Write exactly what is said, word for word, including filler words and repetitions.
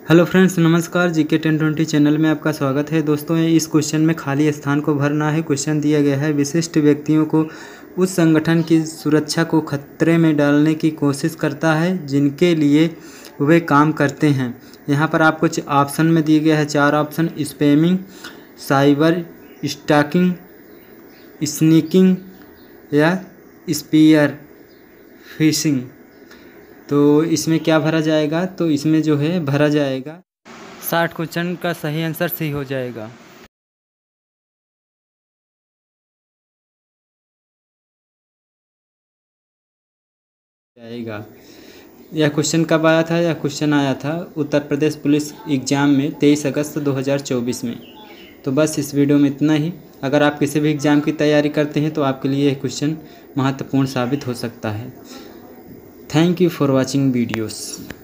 Hello friends, नमस्कार। GK ten twenty channel में आपका स्वागत है। दोस्तों, इस क्वेश्चन में खाली स्थान को भरना है। क्वेश्चन दिया गया है, विशिष्ट व्यक्तियों को उस संगठन की सुरक्षा को खतरे में डालने की कोशिश करता है जिनके लिए वे काम करते हैं। यहाँ पर आप कुछ ऑप्शन में दिए गए हैं, चार option: spamming, cyber stalking, sneaking या स्पीयर फिशिंग। तो इसमें क्या भरा जाएगा? तो इसमें जो है भरा जाएगा साठ क्वेश्चन का सही आंसर सी हो जाएगा। जाएगा यह क्वेश्चन कब आया था? यह क्वेश्चन आया था उत्तर प्रदेश पुलिस एग्ज़ाम में तेईस अगस्त दो हज़ार चौबीस में। तो बस इस वीडियो में इतना ही। अगर आप किसी भी एग्ज़ाम की तैयारी करते हैं तो आपके लिए यह क्वेश्चन महत्वपूर्ण साबित हो सकता है। Thank you for watching videos.